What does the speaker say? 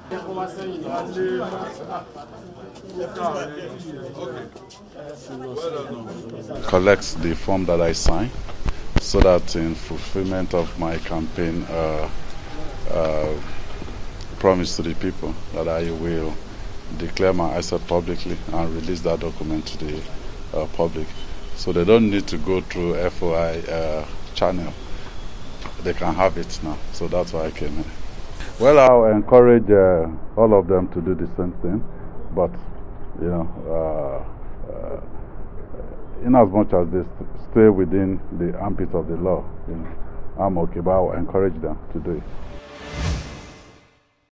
Collects the form that I sign, so that in fulfillment of my campaign promise to the people that I will declare my asset publicly and release that document to the public. So they don't need to go through FOI channel. They can have it now. So that's why I came here. Well, I'll encourage all of them to do the same thing, but you know, in as much as they stay within the ambit of the law, you know, I'm okay, but I'll encourage them to do it.